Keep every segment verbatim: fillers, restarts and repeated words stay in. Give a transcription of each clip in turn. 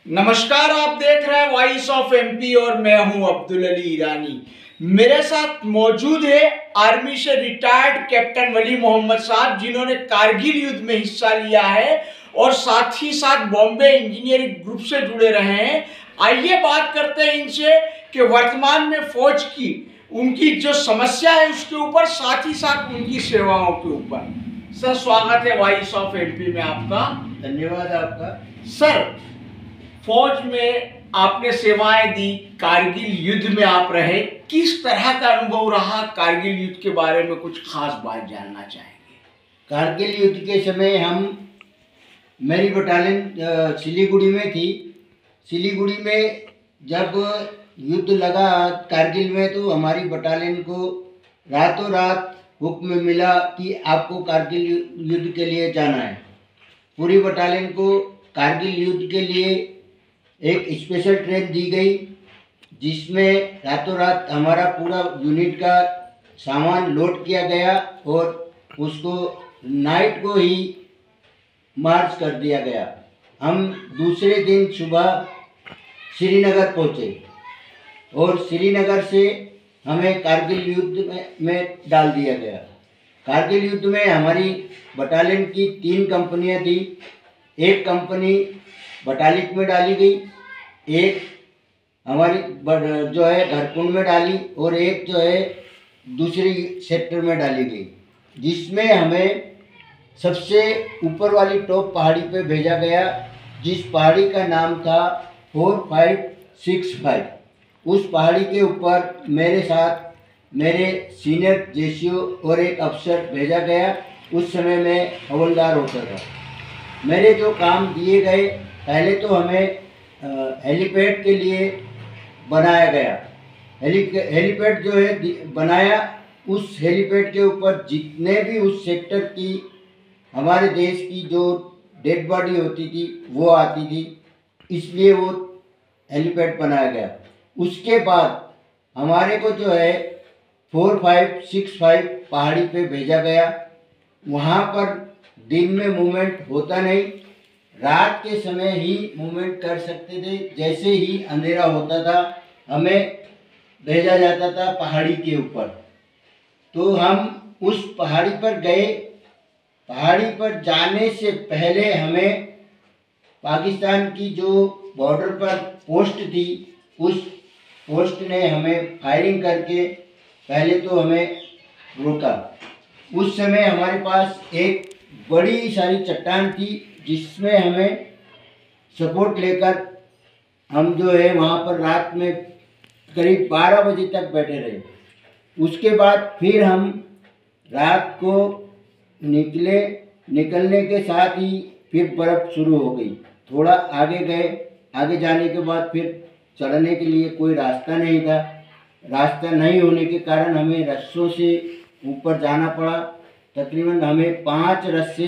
नमस्कार, आप देख रहे हैं वॉइस ऑफ एमपी और मैं हूं अब्दुल अली ईरानी। मेरे साथ मौजूद है आर्मी से रिटायर्ड कैप्टन वली मोहम्मद साहब, जिन्होंने कारगिल युद्ध में हिस्सा लिया है और साथ ही साथ बॉम्बे इंजीनियरिंग ग्रुप से जुड़े रहे हैं। आइए बात करते हैं इनसे कि वर्तमान में फौज की उनकी जो समस्या है उसके ऊपर, साथ ही साथ उनकी सेवाओं के ऊपर। सर, स्वागत है वॉइस ऑफ एमपी में आपका। धन्यवाद आपका। सर, फौज में आपने सेवाएं दी, कारगिल युद्ध में आप रहे, किस तरह का अनुभव रहा? कारगिल युद्ध के बारे में कुछ खास बात जानना चाहेंगे। कारगिल युद्ध के समय हम मेरी बटालियन सिलीगुड़ी में थी। सिलीगुड़ी में जब युद्ध लगा कारगिल में, तो हमारी बटालियन को रातों रात हुक्म मिला कि आपको कारगिल युद्ध के लिए जाना है। पूरी बटालियन को कारगिल युद्ध के लिए एक स्पेशल ट्रेन दी गई, जिसमें रातों रात हमारा पूरा यूनिट का सामान लोड किया गया और उसको नाइट को ही मार्च कर दिया गया। हम दूसरे दिन सुबह श्रीनगर पहुँचे और श्रीनगर से हमें कारगिल युद्ध में, में डाल दिया गया। कारगिल युद्ध में हमारी बटालियन की तीन कंपनियां थी। एक कंपनी बटालिक में डाली गई, एक हमारी जो है घरकुंड में डाली और एक जो है दूसरी सेक्टर में डाली गई, जिसमें हमें सबसे ऊपर वाली टॉप पहाड़ी पे भेजा गया, जिस पहाड़ी का नाम था फोर फाइव सिक्स फाइव। उस पहाड़ी के ऊपर मेरे साथ मेरे सीनियर जेसीओ और एक अफसर भेजा गया। उस समय मैं हवलदार होता था। मेरे जो काम दिए गए, पहले तो हमें हेलीपैड के लिए बनाया गया। हेली हेलीपैड जो है बनाया, उस हेलीपैड के ऊपर जितने भी उस सेक्टर की हमारे देश की जो डेड बॉडी होती थी वो आती थी, इसलिए वो हेलीपैड बनाया गया। उसके बाद हमारे को जो है फोर फाइव सिक्स फाइव पहाड़ी पे भेजा गया। वहाँ पर दिन में मूवमेंट होता नहीं, रात के समय ही मूवमेंट कर सकते थे। जैसे ही अंधेरा होता था हमें भेजा जाता था पहाड़ी के ऊपर। तो हम उस पहाड़ी पर गए। पहाड़ी पर जाने से पहले हमें पाकिस्तान की जो बॉर्डर पर पोस्ट थी, उस पोस्ट ने हमें फायरिंग करके पहले तो हमें रोका। उस समय हमारे पास एक बड़ी सारी चट्टान थी, जिसमें हमें सपोर्ट लेकर हम जो है वहाँ पर रात में करीब बारह बजे तक बैठे रहे। उसके बाद फिर हम रात को निकले। निकलने के साथ ही फिर बर्फ़ शुरू हो गई। थोड़ा आगे गए, आगे जाने के बाद फिर चढ़ने के लिए कोई रास्ता नहीं था। रास्ता नहीं होने के कारण हमें रस्सों से ऊपर जाना पड़ा। तकरीबन हमें पांच रस्से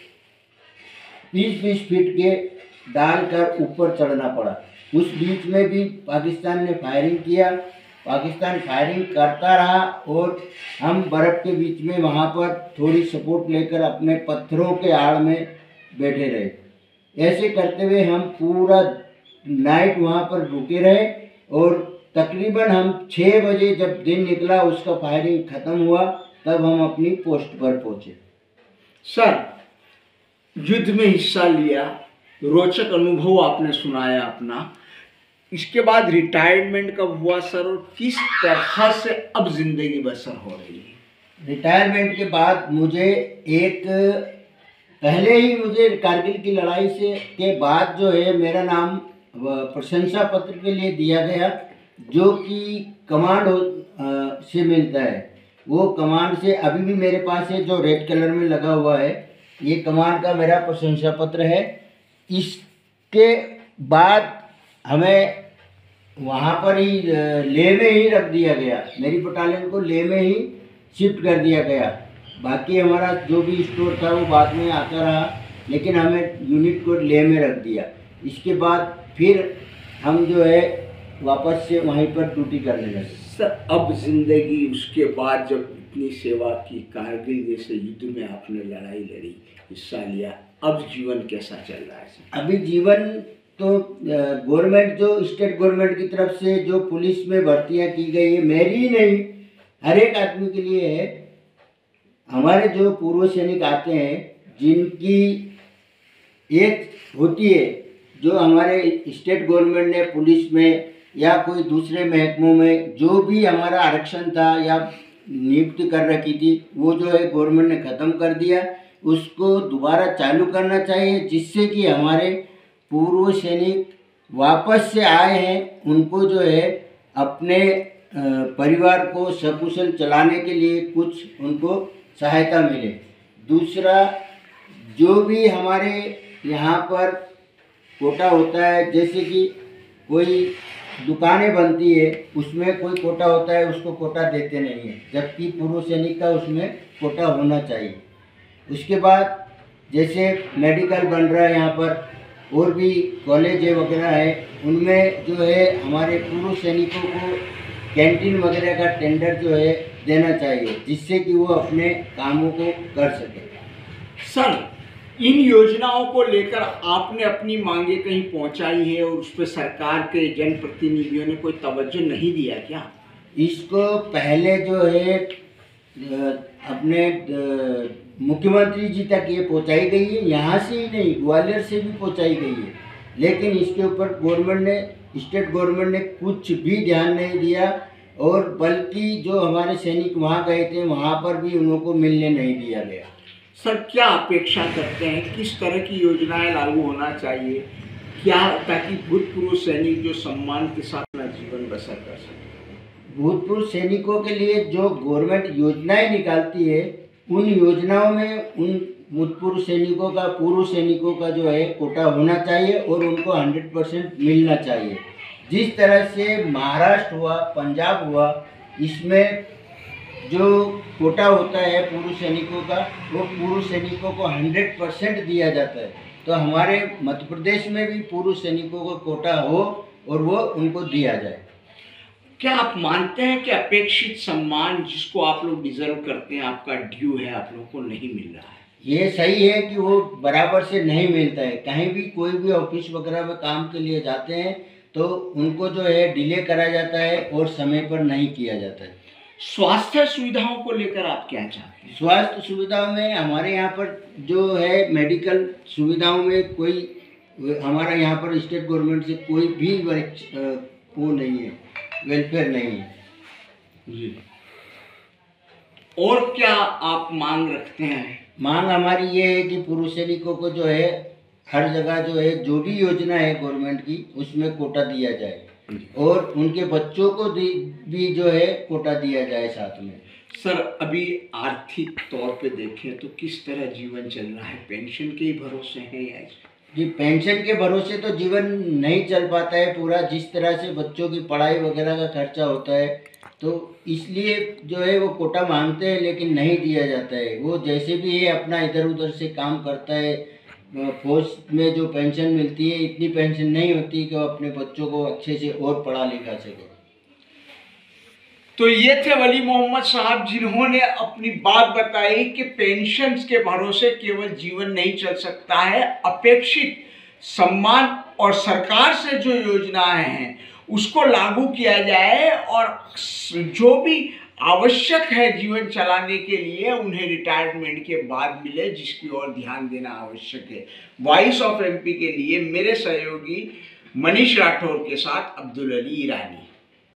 बीस बीस फीट के डालकर ऊपर चढ़ना पड़ा। उस बीच में भी पाकिस्तान ने फायरिंग किया। पाकिस्तान फायरिंग करता रहा और हम बर्फ़ के बीच में वहाँ पर थोड़ी सपोर्ट लेकर अपने पत्थरों के आड़ में बैठे रहे। ऐसे करते हुए हम पूरा नाइट वहाँ पर रुके रहे और तकरीबन हम छः बजे जब दिन निकला, उसका फायरिंग ख़त्म हुआ, तब हम अपनी पोस्ट पर पहुँचे। सर, युद्ध में हिस्सा लिया, रोचक अनुभव आपने सुनाया अपना। इसके बाद रिटायरमेंट कब हुआ सर, और किस तरह से अब जिंदगी बसर हो रही है? रिटायरमेंट के बाद मुझे एक पहले ही मुझे कारगिल की लड़ाई से के बाद जो है मेरा नाम प्रशंसा पत्र के लिए दिया गया, जो कि कमांड से मिलता है। वो कमांड से अभी भी मेरे पास है, जो रेड कलर में लगा हुआ है। ये कमांड का मेरा प्रशंसा पत्र है। इसके बाद हमें वहाँ पर ही लेह में ही रख दिया गया। मेरी बटालियन को लेह में ही शिफ्ट कर दिया गया। बाकी हमारा जो भी स्टोर था वो बाद में आता रहा, लेकिन हमें यूनिट को लेह में रख दिया। इसके बाद फिर हम जो है वापस से वहीं पर ड्यूटी करने लगे। सर, अब जिंदगी उसके बाद जब इतनी सेवा की, कारगिल जैसे युद्ध में आपने लड़ाई लड़ी, हिस्सा लिया, अब जीवन कैसा चल रहा है? अभी जीवन तो गवर्नमेंट जो स्टेट गवर्नमेंट की तरफ से जो पुलिस में भर्तियां की गई है, मेरी ही नहीं हर एक आदमी के लिए है। हमारे जो पूर्व सैनिक आते हैं जिनकी एक होती है जो हमारे स्टेट गवर्नमेंट ने पुलिस में या कोई दूसरे महकमों में जो भी हमारा आरक्षण था या नियुक्ति कर रखी थी, वो जो है गवर्नमेंट ने ख़त्म कर दिया। उसको दोबारा चालू करना चाहिए जिससे कि हमारे पूर्व सैनिक वापस से आए हैं, उनको जो है अपने परिवार को सकुशल चलाने के लिए कुछ उनको सहायता मिले। दूसरा, जो भी हमारे यहाँ पर कोटा होता है, जैसे कि कोई दुकानें बनती है उसमें कोई कोटा होता है, उसको कोटा देते नहीं है, जबकि पूर्व सैनिक का उसमें कोटा होना चाहिए। उसके बाद जैसे मेडिकल बन रहा है यहाँ पर, और भी कॉलेज वगैरह है, उनमें जो है हमारे पूर्व सैनिकों को कैंटीन वगैरह का टेंडर जो है देना चाहिए जिससे कि वो अपने कामों को कर सके। सर, इन योजनाओं को लेकर आपने अपनी मांगे कहीं पहुंचाई है और उस पर सरकार के जनप्रतिनिधियों ने कोई तवज्जो नहीं दिया क्या? इसको पहले जो है अपने मुख्यमंत्री जी तक ये पहुंचाई गई है, यहाँ से ही नहीं ग्वालियर से भी पहुंचाई गई है, लेकिन इसके ऊपर गवर्नमेंट ने स्टेट गवर्नमेंट ने कुछ भी ध्यान नहीं दिया, और बल्कि जो हमारे सैनिक वहाँ गए थे वहाँ पर भी उनको मिलने नहीं दिया गया। सर, क्या अपेक्षा करते हैं, किस तरह की योजनाएं लागू होना चाहिए क्या, ताकि भूतपूर्व सैनिक जो सम्मान के साथ अपना जीवन बसर कर सके? भूतपूर्व सैनिकों के लिए जो गवर्नमेंट योजनाएं निकालती है, उन योजनाओं में उन भूतपूर्व सैनिकों का पूर्व सैनिकों का जो है कोटा होना चाहिए और उनको हंड्रेड परसेंट मिलना चाहिए। जिस तरह से महाराष्ट्र हुआ, पंजाब हुआ, इसमें जो कोटा होता है पूर्व सैनिकों का, वो पूर्व सैनिकों को हंड्रेड परसेंट दिया जाता है। तो हमारे मध्य प्रदेश में भी पूर्व सैनिकों को कोटा हो और वो उनको दिया जाए। क्या आप मानते हैं कि अपेक्षित सम्मान जिसको आप लोग डिजर्व करते हैं, आपका ड्यू है, आप लोगों को नहीं मिल रहा है? ये सही है कि वो बराबर से नहीं मिलता है। कहीं भी कोई भी ऑफिस वगैरह में काम के लिए जाते हैं तो उनको जो है डिले करा जाता है और समय पर नहीं किया जाता है। स्वास्थ्य सुविधाओं को लेकर आप क्या चाहते हैं? स्वास्थ्य सुविधाओं में हमारे यहाँ पर जो है मेडिकल सुविधाओं में कोई, हमारा यहाँ पर स्टेट गवर्नमेंट से कोई भी वो नहीं है, वेलफेयर नहीं है जी। और क्या आप मांग रखते हैं? मांग हमारी ये है कि पूर्व सैनिकों को जो है हर जगह जो है जो भी योजना है गवर्नमेंट की उसमें कोटा दिया जाए और उनके बच्चों को भी जो है कोटा दिया जाए साथ में। सर, अभी आर्थिक तौर पे देखें तो किस तरह जीवन चल रहा है? पेंशन के ही भरोसे है या? जी, पेंशन के भरोसे तो जीवन नहीं चल पाता है पूरा। जिस तरह से बच्चों की पढ़ाई वगैरह का खर्चा होता है, तो इसलिए जो है वो कोटा मांगते हैं लेकिन नहीं दिया जाता है। वो जैसे भी है अपना इधर उधर से काम करता है। फौज में जो पेंशन मिलती है इतनी पेंशन नहीं होती कि वो अपने बच्चों को अच्छे से और पढ़ा लिखा सके। तो ये थे वली मोहम्मद साहब जिन्होंने अपनी बात बताई कि पेंशन के भरोसे केवल जीवन नहीं चल सकता है, अपेक्षित सम्मान और सरकार से जो योजनाएं हैं उसको लागू किया जाए और जो भी आवश्यक है जीवन चलाने के लिए उन्हें रिटायरमेंट के बाद मिले, जिसकी ओर ध्यान देना आवश्यक है। वॉइस ऑफ एमपी के लिए मेरे सहयोगी मनीष राठौर के साथ अब्दुल अली ईरानी।